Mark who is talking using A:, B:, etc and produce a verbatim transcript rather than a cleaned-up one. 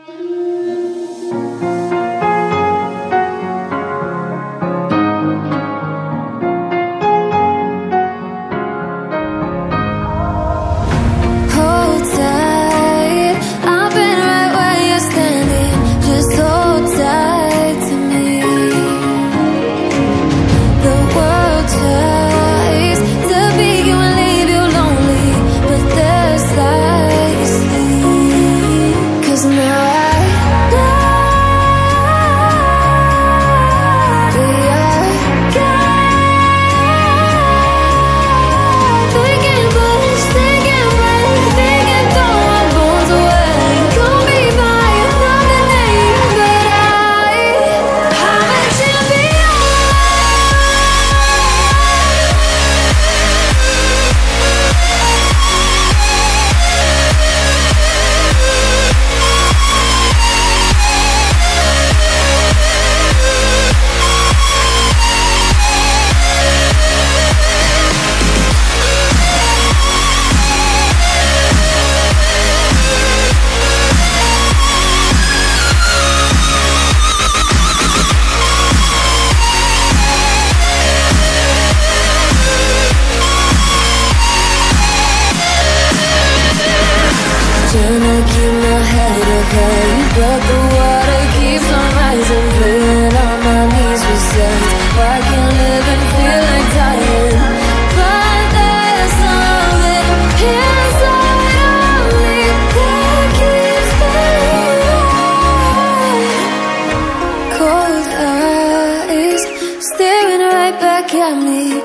A: But the water keeps on rising, playing on my knees with sense. I can live and feel like dying, but there's something inside of me that keeps me alive. Cold eyes staring right back at me.